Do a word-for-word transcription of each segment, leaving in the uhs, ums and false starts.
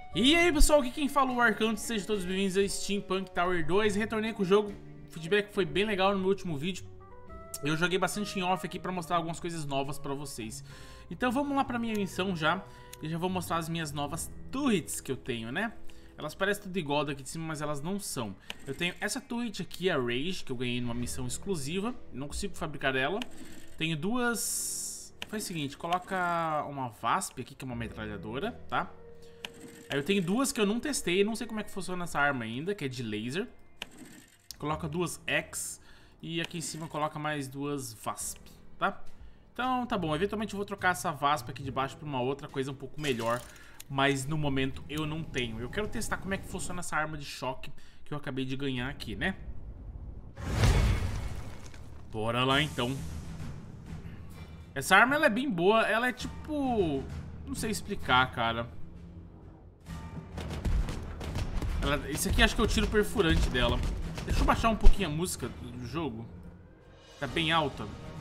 E aí pessoal, aqui quem fala é o Arcanto, sejam todos bem-vindos a Steampunk Tower dois. Retornei com o jogo, o feedback foi bem legal no meu último vídeo. Eu joguei bastante em off aqui pra mostrar algumas coisas novas pra vocês. Então vamos lá pra minha missão já, e já vou mostrar as minhas novas turrets que eu tenho, né? Elas parecem tudo igual daqui de cima, mas elas não são. Eu tenho essa turret aqui, a Rage, que eu ganhei numa missão exclusiva, não consigo fabricar ela. Tenho duas... Faz o seguinte, coloca uma Vasp aqui, que é uma metralhadora, tá? Aí eu tenho duas que eu não testei, não sei como é que funciona essa arma ainda, que é de laser. Coloca duas X e aqui em cima coloca mais duas Vasp, tá? Então tá bom, eventualmente eu vou trocar essa Vasp aqui de baixo por uma outra coisa um pouco melhor, mas no momento eu não tenho. Eu quero testar como é que funciona essa arma de choque que eu acabei de ganhar aqui, né? Bora lá então. Essa arma ela é bem boa, ela é tipo... não sei explicar, cara. Ela, esse aqui acho que é o tiro perfurante dela. Deixa eu baixar um pouquinho a música do jogo. Tá bem alta.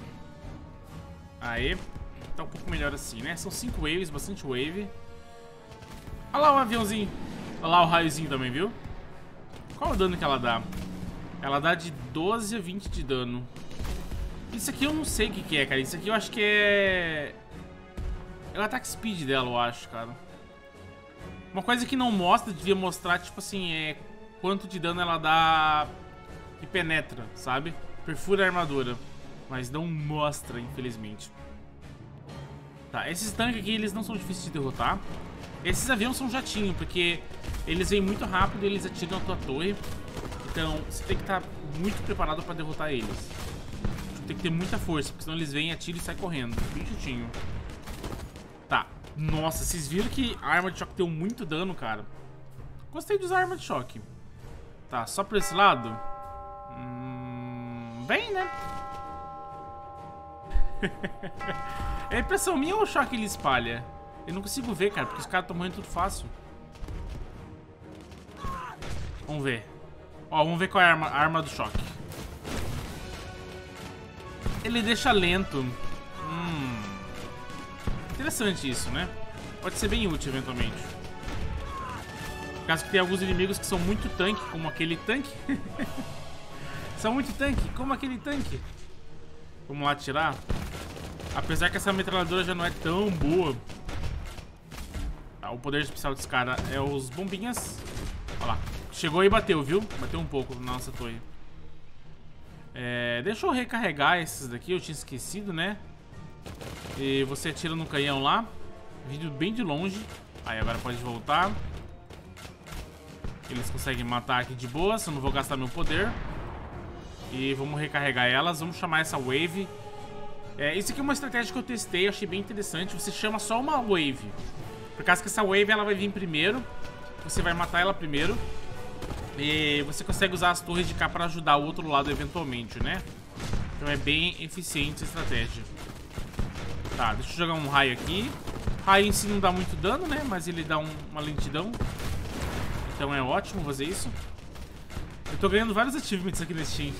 Aê. Tá um pouco melhor assim, né? São cinco waves, bastante wave. Olha lá o aviãozinho. Olha lá o raiozinho também, viu? Qual o dano que ela dá? Ela dá de doze a vinte de dano. Isso aqui eu não sei o que, que é, cara. Isso aqui eu acho que é... é o ataque speed dela, eu acho, cara. Uma coisa que não mostra, devia mostrar, tipo assim, é quanto de dano ela dá e penetra, sabe? Perfura a armadura. Mas não mostra, infelizmente. Tá, esses tanques aqui, eles não são difíceis de derrotar. Esses aviões são jatinho, porque eles vêm muito rápido e eles atiram na tua torre. Então, você tem que estar muito preparado pra derrotar eles. Tem que ter muita força, porque senão eles vêm, atiram e saem correndo. Bem jatinho. Tá. Nossa, vocês viram que a arma de choque deu muito dano, cara. Gostei de usar a arma de choque. Tá, só pra esse lado. Hum, bem, né? É impressão minha ou o choque ele espalha? Eu não consigo ver, cara, porque os caras estão morrendo tudo fácil. Vamos ver. Ó, vamos ver qual é a arma, a arma do choque. Ele deixa lento. Hum... Interessante isso, né? Pode ser bem útil, eventualmente. Caso que tem alguns inimigos que são muito tanque, como aquele tanque. São muito tanque, como aquele tanque. Vamos lá atirar. Apesar que essa metralhadora já não é tão boa. Tá, o poder especial desse cara é os bombinhas. Olha lá. Chegou e bateu, viu? Bateu um pouco na nossa torre. É, deixa eu recarregar esses daqui, eu tinha esquecido, né? E você atira no canhão lá. Vídeo bem de longe. Aí agora pode voltar. Eles conseguem matar aqui de boa. Eu não vou gastar meu poder. E vamos recarregar elas. Vamos chamar essa wave. É, isso aqui é uma estratégia que eu testei, achei bem interessante. Você chama só uma wave. Por causa que essa wave ela vai vir primeiro. Você vai matar ela primeiro. E você consegue usar as torres de cá para ajudar o outro lado eventualmente, né? Então é bem eficiente essa estratégia. Tá, deixa eu jogar um raio aqui. Raio em si não dá muito dano, né? Mas ele dá um, uma lentidão. Então é ótimo fazer isso. Eu tô ganhando vários achievements aqui nesse Steam.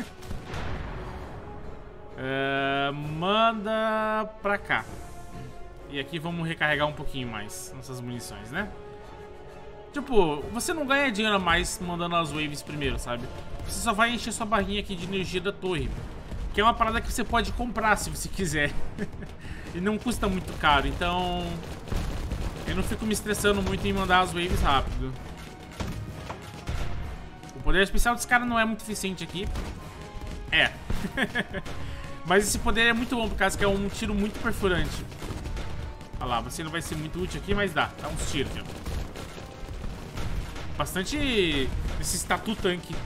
uh, manda pra cá. E aqui vamos recarregar um pouquinho mais nossas munições, né? Tipo, você não ganha dinheiro a mais mandando as waves primeiro, sabe? Você só vai encher sua barrinha aqui de energia da torre. Que é uma parada que você pode comprar se você quiser. E não custa muito caro, então eu não fico me estressando muito em mandar as waves rápido. O poder especial desse cara não é muito eficiente aqui. É. Mas esse poder é muito bom, por causa que é um tiro muito perfurante. Olha lá, você não vai ser muito útil aqui, mas dá. Dá uns tiros, viu? Bastante esse tatu tanque.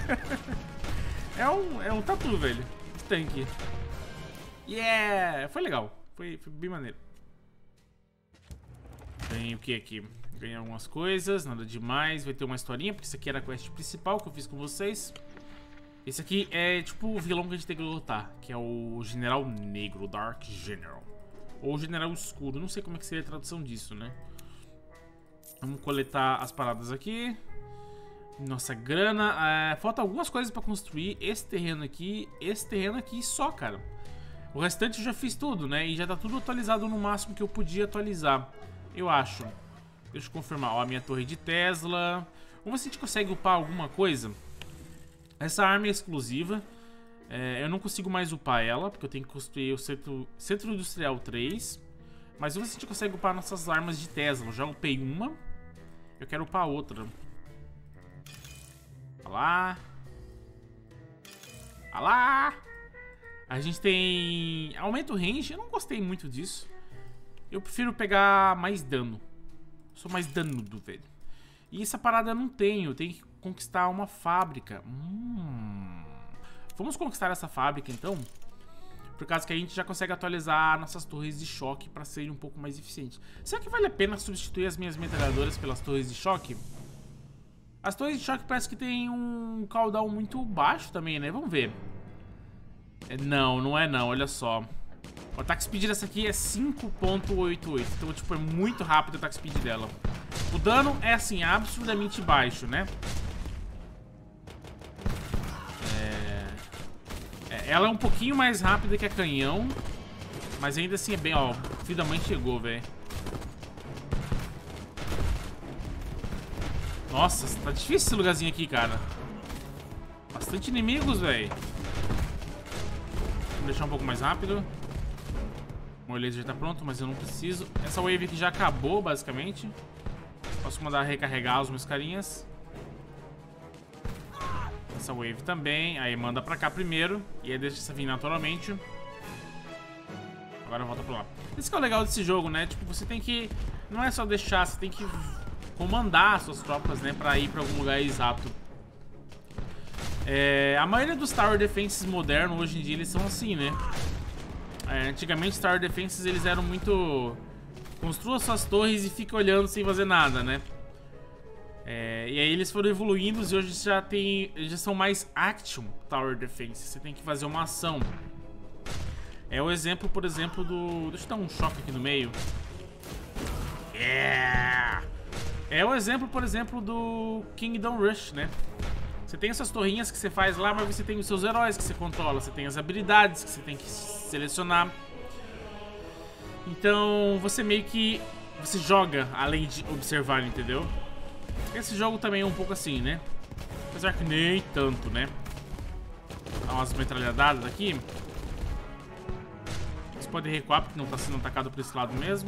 É um, é um tatu, velho. Tanque. Yeah! Foi legal. Foi, foi bem maneiro. Tem o que aqui? Ganhei algumas coisas, nada demais. Vai ter uma historinha, porque isso aqui era a quest principal que eu fiz com vocês. Esse aqui é tipo o vilão que a gente tem que lutar, que é o General Negro, Dark General. Ou General Escuro, não sei como é que seria a tradução disso, né? Vamos coletar as paradas aqui. Nossa grana. É, falta algumas coisas pra construir. Esse terreno aqui, esse terreno aqui só, cara. O restante eu já fiz tudo, né? E já tá tudo atualizado no máximo que eu podia atualizar, eu acho. Deixa eu confirmar. Ó, a minha torre de Tesla. Vamos ver se a gente consegue upar alguma coisa. Essa arma é exclusiva. É, eu não consigo mais upar ela, porque eu tenho que construir o Centro, Centro Industrial três. Mas vamos ver se a gente consegue upar nossas armas de Tesla. Eu já upei uma. Eu quero upar outra. Olha lá. Olha lá. A gente tem... Aumenta o range. Eu não gostei muito disso. Eu prefiro pegar mais dano. Sou mais danudo, velho. E essa parada eu não tenho. Eu tenho que conquistar uma fábrica. Hum. Vamos conquistar essa fábrica, então. Por causa que a gente já consegue atualizar nossas torres de choque para serem um pouco mais eficientes. Será que vale a pena substituir as minhas metralhadoras pelas torres de choque? As torres de choque parece que tem um cooldown muito baixo também, né? Vamos ver. É, não, não é não, olha só. O ataque speed dessa aqui é cinco ponto oitenta e oito. Então, tipo, é muito rápido o ataque speed dela. O dano é, assim, absurdamente baixo, né? É... Ela é um pouquinho mais rápida que a canhão. Mas ainda assim é bem... Ó, o filho da mãe chegou, velho. Nossa, tá difícil esse lugarzinho aqui, cara. Bastante inimigos, velho. Vou deixar um pouco mais rápido. O meu laser já tá pronto, mas eu não preciso. Essa wave aqui já acabou, basicamente. Posso mandar recarregar os meus carinhas. Essa wave também. Aí manda pra cá primeiro. E aí deixa essa vir naturalmente. Agora volta pra lá. Isso que é o legal desse jogo, né? Tipo, você tem que... Não é só deixar, você tem que comandar as suas tropas, né? Pra ir pra algum lugar exato. É, a maioria dos Tower Defenses modernos, hoje em dia, eles são assim, né? É, antigamente, os Tower Defenses, eles eram muito... Construa suas torres e fica olhando sem fazer nada, né? É, e aí eles foram evoluindo e hoje já tem, já são mais Action Tower Defense. Você tem que fazer uma ação. É o exemplo, por exemplo, do... Deixa eu dar um choque aqui no meio. Yeah! É o exemplo, por exemplo, do Kingdom Rush, né? Você tem essas torrinhas que você faz lá, mas você tem os seus heróis que você controla. Você tem as habilidades que você tem que selecionar. Então, você meio que... Você joga além de observar, entendeu? Esse jogo também é um pouco assim, né? Apesar que nem tanto, né? Dá umas metralhadadas aqui. Você pode recuar porque não está sendo atacado por esse lado mesmo.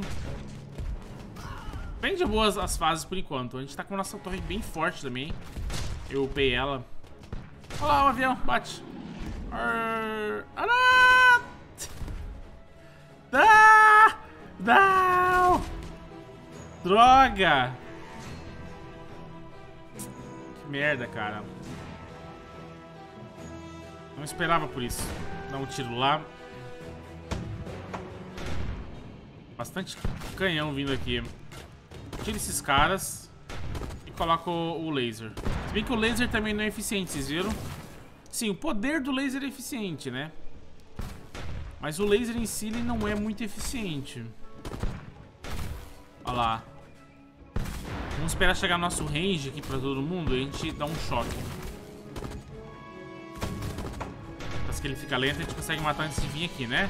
Bem de boas as fases por enquanto. A gente tá com a nossa torre bem forte também. Eu upei ela. Olha lá o avião, bate. Arr... Ah, não! Não! Droga! Que merda, cara. Não esperava por isso. Dá um tiro lá. Bastante canhão vindo aqui. Tira esses caras e coloca o, o laser. Se bem que o laser também não é eficiente, vocês viram? Sim, o poder do laser é eficiente, né? Mas o laser em si ele não é muito eficiente. Olha lá. Vamos esperar chegar nosso range aqui pra todo mundo e a gente dá um choque. Parece que ele fica lento, a gente consegue matar antes de vir aqui, né?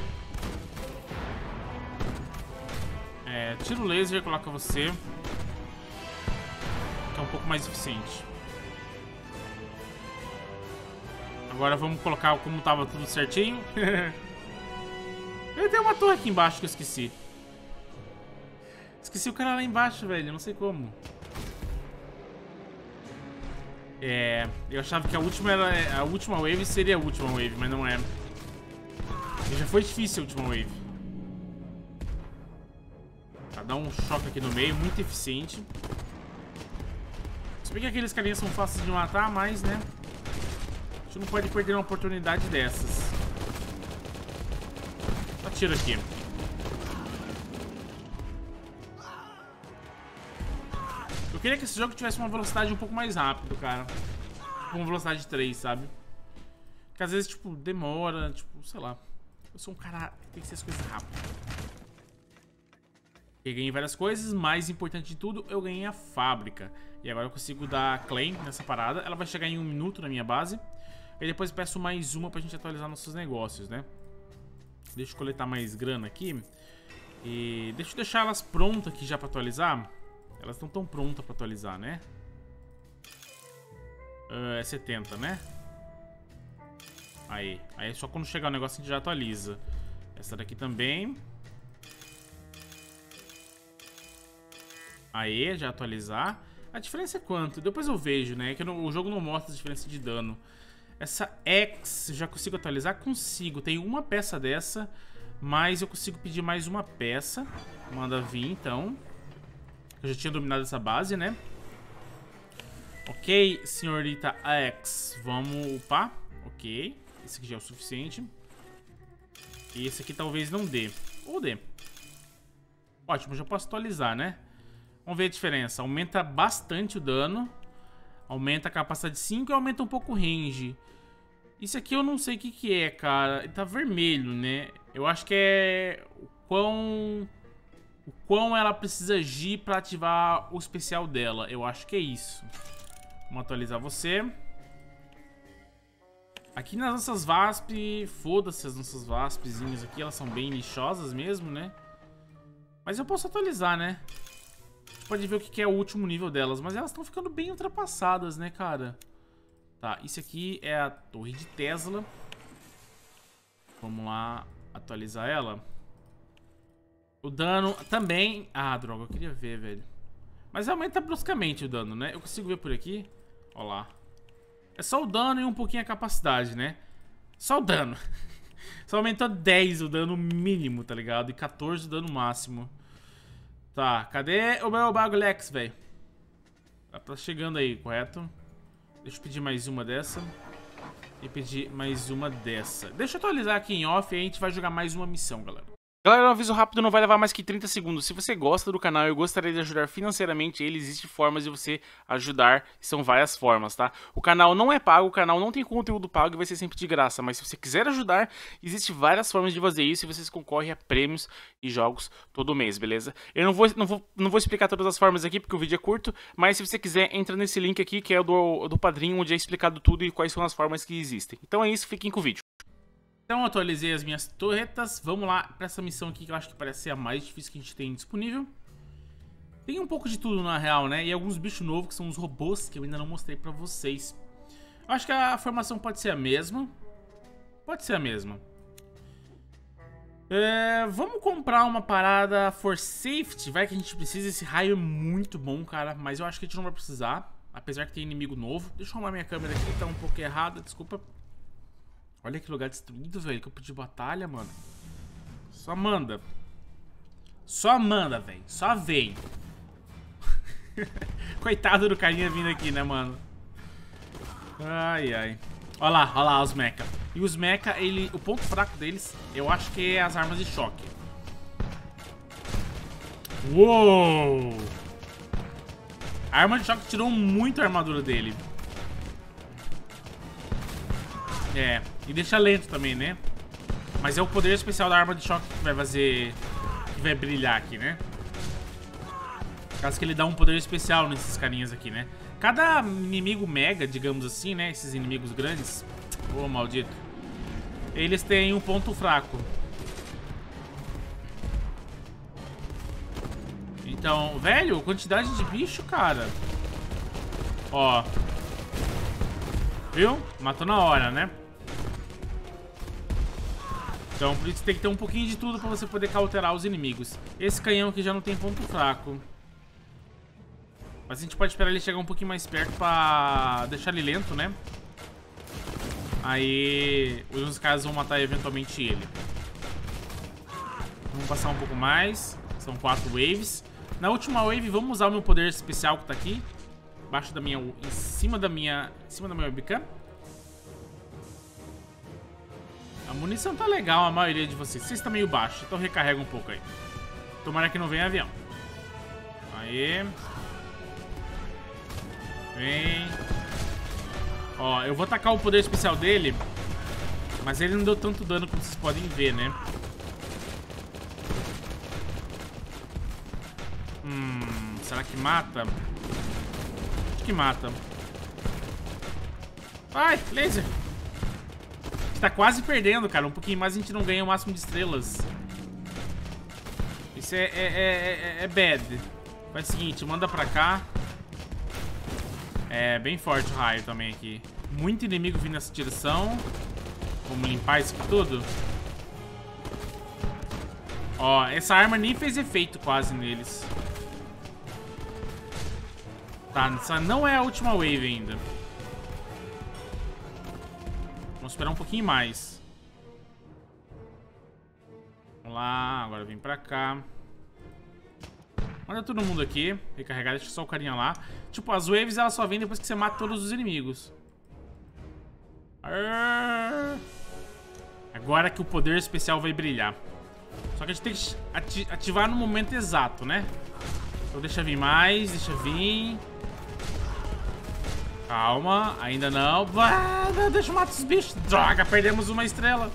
É, tira o laser e coloca você. Que é um pouco mais eficiente. Agora vamos colocar como tava tudo certinho. Eu tenho uma torre aqui embaixo que eu esqueci. Esqueci o cara lá embaixo, velho. Eu não sei como. É... Eu achava que a última, era, a última wave seria a última wave, mas não é. E já foi difícil a última wave. Tá, dá um choque aqui no meio, muito eficiente. Se bem que aqueles carinhas são fáceis de matar, mas, né? A gente não pode perder uma oportunidade dessas. Só tiro aqui. Eu queria que esse jogo tivesse uma velocidade um pouco mais rápido, cara. Com uma velocidade três, sabe? Porque às vezes, tipo, demora, tipo, sei lá. Eu sou um cara que tem que ser as coisas rápido. Eu ganhei várias coisas, mais importante de tudo, eu ganhei a fábrica. E agora eu consigo dar claim nessa parada. Ela vai chegar em um minuto na minha base. E depois peço mais uma pra gente atualizar nossos negócios, né? Deixa eu coletar mais grana aqui. E deixa eu deixar elas prontas aqui já pra atualizar. Elas não estão prontas pra atualizar, né? Uh, é setenta, né? Aí. Aí só quando chegar o negócio a gente já atualiza. Essa daqui também. Aí, já atualizar. A diferença é quanto? Depois eu vejo, né? Que no, o jogo não mostra a diferença de dano. Essa X, já consigo atualizar? Consigo. Tem uma peça dessa, mas eu consigo pedir mais uma peça. Manda vir, então. Eu já tinha dominado essa base, né? Ok, senhorita X. Vamos upar. Ok. Esse aqui já é o suficiente. E esse aqui talvez não dê. Ou dê. Ótimo, já posso atualizar, né? Vamos ver a diferença. Aumenta bastante o dano. Aumenta a capacidade de cinco e aumenta um pouco o range. Isso aqui eu não sei o que que é, cara. Ele tá vermelho, né? Eu acho que é o quão... O quão ela precisa agir pra ativar o especial dela. Eu acho que é isso. Vamos atualizar você. Aqui nas nossas V A S P... Foda-se as nossas V A S Pzinhas aqui. Elas são bem lixosas mesmo, né? Mas eu posso atualizar, né? A gente pode ver o que é o último nível delas. Mas elas estão ficando bem ultrapassadas, né, cara? Tá, isso aqui é a torre de Tesla. Vamos lá atualizar ela. O dano também... Ah, droga, eu queria ver, velho. Mas aumenta bruscamente o dano, né? Eu consigo ver por aqui. Ó lá. É só o dano e um pouquinho a capacidade, né? Só o dano. Só aumentou dez o dano mínimo, tá ligado? E quatorze o dano máximo. Tá, cadê o meu Baglex, velho? Tá chegando aí, correto? Deixa eu pedir mais uma dessa. E pedir mais uma dessa. Deixa eu atualizar aqui em off e a gente vai jogar mais uma missão, galera. Galera, um aviso rápido, não vai levar mais que trinta segundos. Se você gosta do canal e eu gostaria de ajudar financeiramente ele, existem formas de você ajudar, são várias formas, tá? O canal não é pago, o canal não tem conteúdo pago e vai ser sempre de graça, mas se você quiser ajudar, existem várias formas de fazer isso e vocês concorrem a prêmios e jogos todo mês, beleza? Eu não vou, não vou, não vou explicar todas as formas aqui porque o vídeo é curto, mas se você quiser, entra nesse link aqui que é o do, do padrinho, onde é explicado tudo e quais são as formas que existem. Então é isso, fiquem com o vídeo. Então eu atualizei as minhas torretas. Vamos lá para essa missão aqui que eu acho que parece ser a mais difícil que a gente tem disponível. Tem um pouco de tudo na real, né? E alguns bichos novos que são os robôs que eu ainda não mostrei para vocês. Eu acho que a formação pode ser a mesma. Pode ser a mesma. É, vamos comprar uma parada for safety. Vai que a gente precisa. Esse raio é muito bom, cara. Mas eu acho que a gente não vai precisar. Apesar que tem inimigo novo. Deixa eu arrumar minha câmera aqui, tá um pouco errada, desculpa. Olha que lugar destruído, velho. Campo de batalha, mano. Só manda. Só manda, velho. Só vem. Coitado do carinha vindo aqui, né, mano? Ai, ai. Olha lá, olha lá os mecha. E os mecha, ele, o ponto fraco deles, eu acho que é as armas de choque. Uou! A arma de choque tirou muito a armadura dele. É, e deixa lento também, né? Mas é o poder especial da arma de choque que vai fazer... Que vai brilhar aqui, né? Caso que ele dá um poder especial nesses carinhas aqui, né? Cada inimigo mega, digamos assim, né? Esses inimigos grandes... Ô, oh, maldito. Eles têm um ponto fraco. Então, velho, quantidade de bicho, cara. Ó. Viu? Matou na hora, né? Então por isso tem que ter um pouquinho de tudo pra você poder cauterar os inimigos. Esse canhão aqui já não tem ponto fraco. Mas a gente pode esperar ele chegar um pouquinho mais perto pra deixar ele lento, né? Aí os caras vão matar eventualmente ele. Vamos passar um pouco mais. São quatro waves. Na última wave vamos usar o meu poder especial que tá aqui. Embaixo da minha... Em cima da minha... Em cima da minha webcam. A munição tá legal, a maioria de vocês. Vocês estão meio baixo, então recarrega um pouco aí. Tomara que não venha avião. Aí. Vem. Ó, eu vou tacar o poder especial dele. Mas ele não deu tanto dano como vocês podem ver, né? Hum, será que mata? Acho que mata. Ai, laser. Tá quase perdendo, cara. Um pouquinho mais a gente não ganha o máximo de estrelas. Isso é, é, é, é, é bad. Faz o seguinte, manda pra cá. É bem forte o raio também aqui. Muito inimigo vindo nessa direção. Vamos limpar isso aqui tudo. Ó, essa arma nem fez efeito quase neles. Tá, essa não é a última wave ainda. Vamos esperar um pouquinho mais. Vamos lá, agora vem pra cá. Manda todo mundo aqui. Recarregar, deixa só o carinha lá. Tipo, as waves elas só vêm depois que você mata todos os inimigos. Agora que o poder especial vai brilhar. Só que a gente tem que ati ativar no momento exato, né? Então deixa vir mais, deixa vir. Calma, ainda não. Ah, não, deixa eu matar os bichos. Droga, perdemos uma estrela.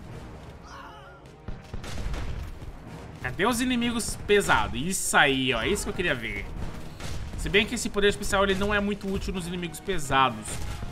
Cadê os inimigos pesados? Isso aí, ó. É isso que eu queria ver. Se bem que esse poder especial ele não é muito útil nos inimigos pesados.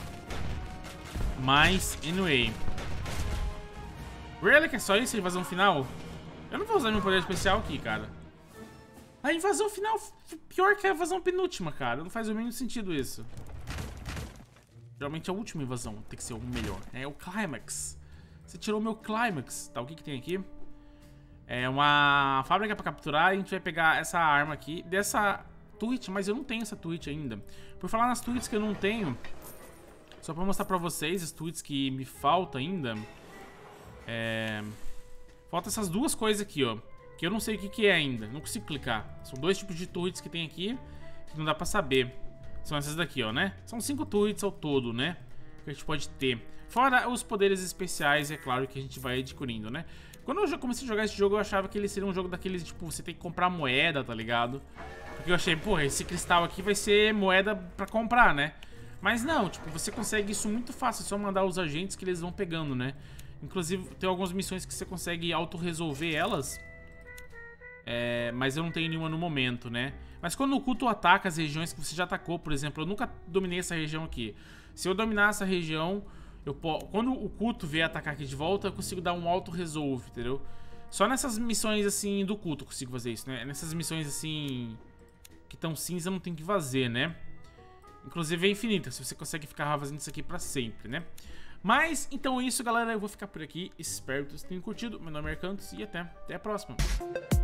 Mas, anyway. Really? Que é só isso a invasão final? Eu não vou usar meu poder especial aqui, cara. A invasão final pior que a invasão penúltima, cara. Não faz o mínimo sentido isso. Geralmente a última invasão tem que ser o melhor. É o Climax. Você tirou o meu Climax. Tá, o que que tem aqui? É uma fábrica pra capturar. A gente vai pegar essa arma aqui. Dessa tweet, mas eu não tenho essa tweet ainda. Por falar nas tweets que eu não tenho, só pra mostrar pra vocês as tweets que me faltam ainda. É... Falta essas duas coisas aqui, ó. Que eu não sei o que que é ainda. Não consigo clicar. São dois tipos de tweets que tem aqui que não dá pra saber. São essas daqui, ó, né? São cinco tweets ao todo, né? Que a gente pode ter. Fora os poderes especiais, é claro, que a gente vai adquirindo, né? Quando eu já comecei a jogar esse jogo, eu achava que ele seria um jogo daqueles, tipo, você tem que comprar moeda, tá ligado? Porque eu achei, porra, esse cristal aqui vai ser moeda pra comprar, né? Mas não, tipo, você consegue isso muito fácil. É só mandar os agentes que eles vão pegando, né? Inclusive, tem algumas missões que você consegue auto-resolver elas. É, mas eu não tenho nenhuma no momento, né? Mas quando o culto ataca as regiões que você já atacou, por exemplo, eu nunca dominei essa região aqui. Se eu dominar essa região, eu posso, quando o culto vier atacar aqui de volta, eu consigo dar um auto-resolve, entendeu? Só nessas missões, assim, do culto eu consigo fazer isso, né? Nessas missões, assim, que estão cinza, eu não tenho que fazer, né? Inclusive é infinita, se você consegue ficar fazendo isso aqui pra sempre, né? Mas, então é isso, galera. Eu vou ficar por aqui. Espero que vocês tenham curtido. Meu nome é Arcantos e até, até a próxima.